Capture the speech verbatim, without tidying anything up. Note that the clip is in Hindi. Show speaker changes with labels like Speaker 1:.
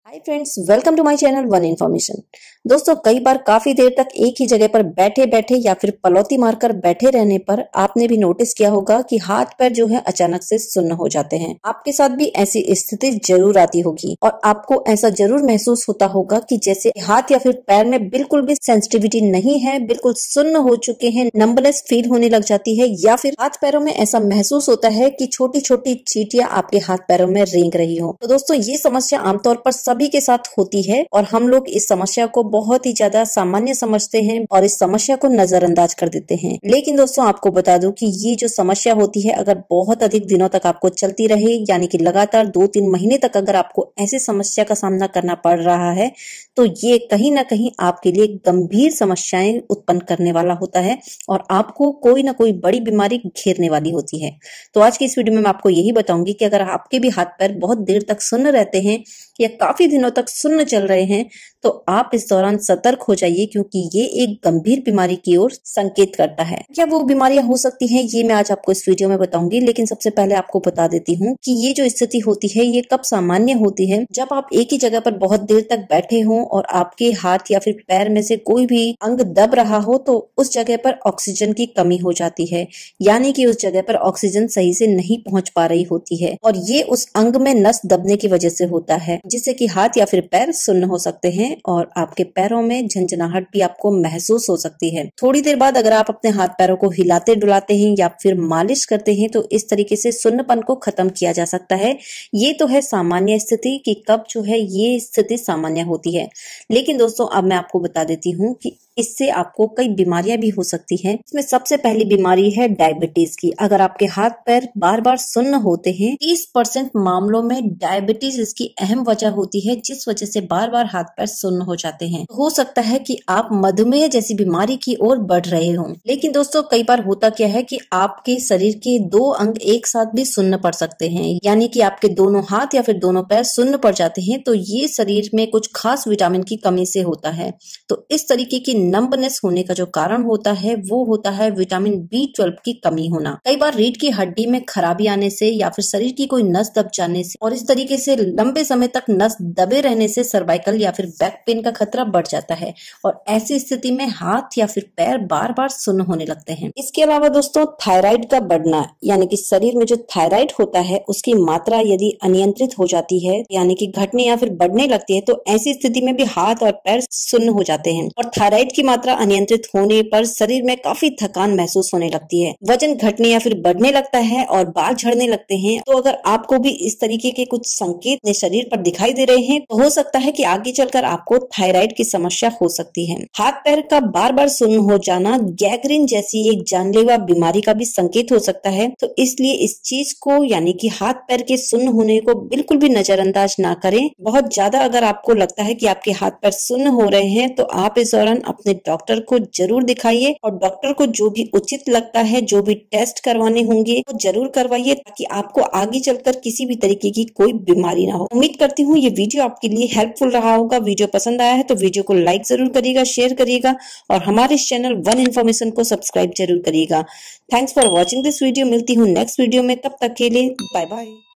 Speaker 1: Hi friends, welcome to my channel one information. दोस्तों, कई बार काफी देर तक एक ही जगह पर बैठे बैठे या फिर पलौती मारकर बैठे रहने पर आपने भी नोटिस किया होगा कि हाथ पैर जो है अचानक से सुन्न हो जाते हैं। आपके साथ भी ऐसी स्थिति जरूर आती होगी और आपको ऐसा जरूर महसूस होता होगा कि जैसे हाथ या फिर पैर में बिल्कुल भी सेंसिटिविटी नहीं है, बिल्कुल सुन्न हो चुके हैं, नंबनेस फील होने लग जाती है, या फिर हाथ पैरों में ऐसा महसूस होता है कि छोटी छोटी चींटियां आपके हाथ पैरों में रेंग रही हो। तो दोस्तों, ये समस्या आमतौर पर सभी के साथ होती है और हम लोग इस समस्या को बहुत ही ज्यादा सामान्य समझते हैं और इस समस्या को नजरअंदाज कर देते हैं। लेकिन दोस्तों, आपको बता दूं कि ये जो समस्या होती है, अगर बहुत अधिक दिनों तक आपको चलती रहे, यानी कि लगातार दो तीन महीने तक अगर आपको ऐसी समस्या का सामना करना पड़ रहा है, तो ये कहीं ना कहीं आपके लिए गंभीर समस्याएं उत्पन्न करने वाला होता है और आपको कोई ना कोई बड़ी बीमारी घेरने वाली होती है। तो आज की इस वीडियो में मैं आपको यही बताऊंगी कि अगर आपके भी हाथ पैर बहुत देर तक सुन्न रहते हैं या काफी दिनों तक सुन्न चल रहे हैं, तो आप इस दौरान सतर्क हो जाइए, क्योंकि ये एक गंभीर बीमारी की ओर संकेत करता है। क्या वो बीमारियां हो सकती हैं, ये मैं आज आपको इस वीडियो में बताऊंगी। लेकिन सबसे पहले आपको बता देती हूँ कि ये जो स्थिति होती है ये कब सामान्य होती है। जब आप एक ही जगह पर बहुत देर तक बैठे हों और आपके हाथ या फिर पैर में से कोई भी अंग दब रहा हो, तो उस जगह पर ऑक्सीजन की कमी हो जाती है, यानी कि उस जगह पर ऑक्सीजन सही से नहीं पहुंच पा रही होती है और ये उस अंग में नस दबने की वजह से होता है, जिससे कि हाथ या फिर पैर सुन्न हो सकते हैं और आपके पैरों में झंझनाहट भी आपको महसूस हो सकती है। थोड़ी देर बाद अगर आप अपने हाथ पैरों को हिलाते डुलाते हैं या फिर मालिश करते हैं, तो इस तरीके से सुन्नपन को खत्म किया जा सकता है। ये तो है सामान्य स्थिति कि कब जो है ये स्थिति सामान्य होती है। लेकिन दोस्तों, अब मैं आपको बता देती हूँ कि इससे आपको कई बीमारियां भी हो सकती हैं। इसमें सबसे पहली बीमारी है डायबिटीज की। अगर आपके हाथ पैर बार बार सुन्न होते हैं, तीस परसेंट मामलों में डायबिटीज इसकी अहम वजह होती है, जिस वजह से बार बार हाथ पैर सुन्न हो जाते हैं। हो सकता है कि आप मधुमेह जैसी बीमारी की ओर बढ़ रहे हों। लेकिन दोस्तों, कई बार होता क्या है कि आपके शरीर के दो अंग एक साथ भी सुन्न पड़ सकते हैं, यानी कि आपके दोनों हाथ या फिर दोनों पैर सुन्न पड़ जाते हैं। तो ये शरीर में कुछ खास विटामिन की कमी से होता है। तो इस तरीके की नंबनेस होने का जो कारण होता है वो होता है विटामिन बी ट्वेल्व की कमी होना। कई बार रीढ़ की हड्डी में खराबी आने से या फिर शरीर की कोई नस दब जाने से और इस तरीके से लंबे समय तक नस दबे रहने से सर्वाइकल या फिर बैक पेन का खतरा बढ़ जाता है और ऐसी स्थिति में हाथ या फिर पैर बार बार सुन्न होने लगते हैं। इसके अलावा दोस्तों, थायराइड का बढ़ना, यानी कि शरीर में जो थायराइड होता है उसकी मात्रा यदि अनियंत्रित हो जाती है, यानी कि घटने या फिर बढ़ने लगती है, तो ऐसी स्थिति में भी हाथ और पैर सुन्न हो जाते हैं। और थायराइड की मात्रा अनियंत्रित होने पर शरीर में काफी थकान महसूस होने लगती है, वजन घटने या फिर बढ़ने लगता है और बाल झड़ने लगते हैं। तो अगर आपको भी इस तरीके के कुछ संकेत अपने शरीर पर दिखाई दे रहे हैं, तो हो सकता है कि आगे चलकर आपको थायराइड की समस्या हो सकती है। हाथ पैर का बार बार सुन्न हो जाना गैंग्रीन जैसी एक जानलेवा बीमारी का भी संकेत हो सकता है। तो इसलिए इस चीज को, यानी कि हाथ पैर के सुन्न होने को बिल्कुल भी नजरअंदाज ना करें। बहुत ज्यादा अगर आपको लगता है कि आपके हाथ पैर सुन्न हो रहे हैं, तो आप इस दौरान अपने डॉक्टर को जरूर दिखाइए और डॉक्टर को जो भी उचित लगता है, जो भी टेस्ट करवाने होंगे वो जरूर करवाइए, ताकि आपको आगे चलकर किसी भी तरीके की कोई बीमारी ना हो। उम्मीद करती हूँ ये वीडियो आपके लिए हेल्पफुल रहा होगा। वीडियो पसंद आया है तो वीडियो को लाइक जरूर करिएगा, शेयर करिएगा और हमारे इस चैनल वन इन्फॉर्मेशन को सब्सक्राइब जरूर करिएगा। Thanks for watching this video. मिलती हूँ नेक्स्ट वीडियो में, तब तक के लिए बाय बाय।